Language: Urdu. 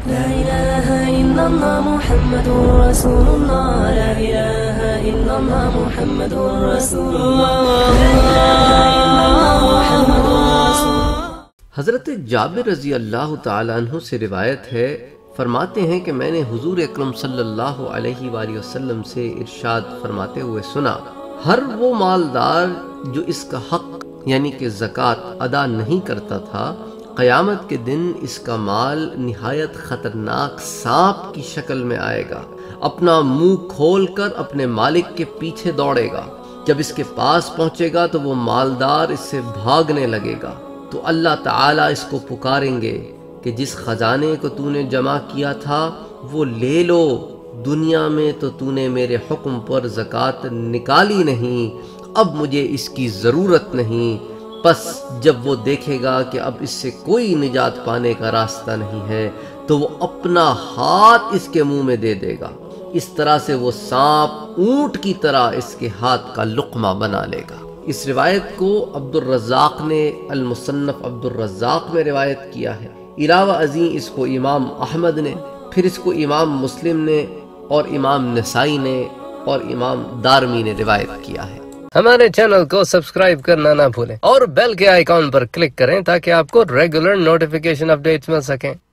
لا إله إلا الله محمد رسول الله لا إله إلا الله محمد رسول الله لا إله إلا الله محمد رسول الله۔ حضرت جابر رضی اللہ تعالیٰ عنہ سے روایت ہے، فرماتے ہیں کہ میں نے حضور اکرم صلی اللہ علیہ وآلہ وسلم سے ارشاد فرماتے ہوئے سنا، ہر وہ مالدار جو اس کا حق یعنی کہ زکوٰۃ ادا نہیں کرتا تھا، قیامت کے دن اس کا مال نہایت خطرناک سانپ کی شکل میں آئے گا، اپنا منہ کھول کر اپنے مالک کے پیچھے دوڑے گا۔ جب اس کے پاس پہنچے گا تو وہ مالدار اس سے بھاگنے لگے گا، تو اللہ تعالیٰ اس کو پکاریں گے کہ جس خزانے کو تو نے جمع کیا تھا وہ لے لو، دنیا میں تو تو نے میرے حکم پر زکوٰۃ نکالی نہیں، اب مجھے اس کی ضرورت نہیں۔ پس جب وہ دیکھے گا کہ اب اس سے کوئی نجات پانے کا راستہ نہیں ہے تو وہ اپنا ہاتھ اس کے منہ میں دے دے گا، اس طرح سے وہ سانپ اونٹ کی طرح اس کے ہاتھ کا لقمہ بنا لے گا۔ اس روایت کو عبد الرزاق نے المصنف عبد الرزاق میں روایت کیا ہے، علاوہ ازیں اس کو امام احمد نے، پھر اس کو امام مسلم نے اور امام نسائی نے اور امام دارمی نے روایت کیا ہے۔ ہمارے چینل کو سبسکرائب کرنا نہ بھولیں اور بیل کے آئیکن پر کلک کریں تاکہ آپ کو ریگولر نوٹیفیکیشن اپڈیٹس مل سکیں۔